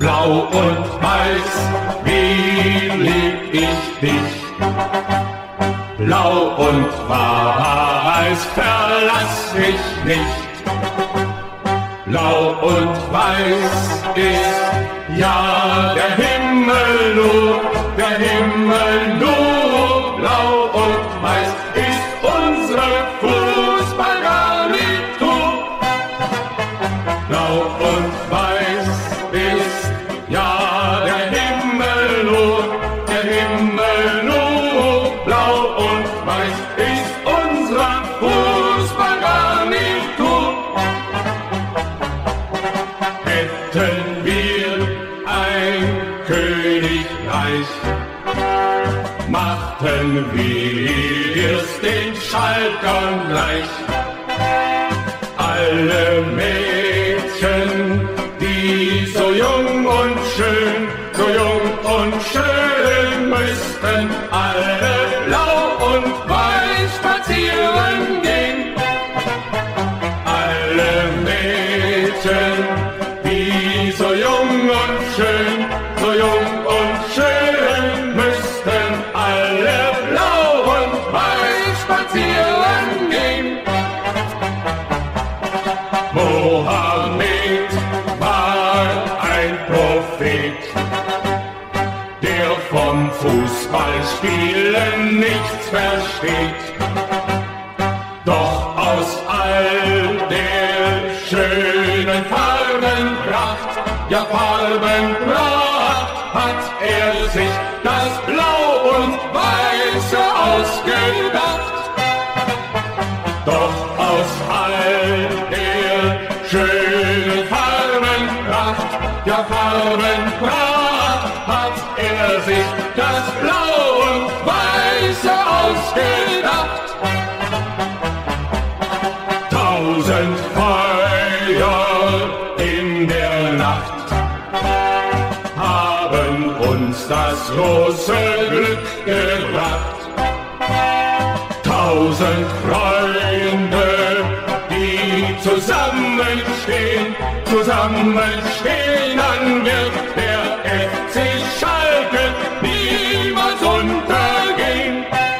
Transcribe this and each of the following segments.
Blau und Weiß, wie lieb ich dich. Blau und Weiß, verlass mich nicht. Blau und Weiß ist ja der Himmel nur, der Himmel nur. Blau und Weiß ist unsere Fußballgarnitur. Blau und Weiß ist ja der Himmel nur, der Himmel nur. Blau und Weiß ist unsere Fußballgarnitur. Hätten wir ein Königreich, machten wir's den Schalkern gleich. Alle Mädchen, die so jung und schön, so jung und schön, müssten alle blau und weiß spazieren gehen. Alle Mädchen, die so jung und schön, so jung und schön, müssten alle blau und weiß spazieren gehen. Mohammed war ein Prophet, der vom Fußballspielen nichts versteht. Doch aus all der schönen Farbenpracht, ja Farbenpracht, hat er sich das Blau und Weiße ausgedacht. Doch aus all der schönen Farbenpracht, ja Farbenpracht, hat er sich das Blau und Weiße ausgedacht. 1000 Feuer in der Nacht haben uns das große Glück gebracht. 1000 Freunde, die zusammenstehen, dann wird der FC Schalke niemals untergehen.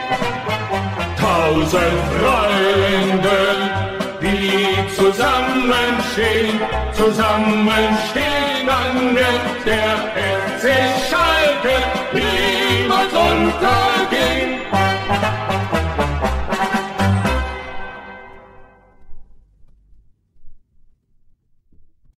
1000 Freunde, die zusammenstehen, dann wird der FC Schalke niemals untergehen.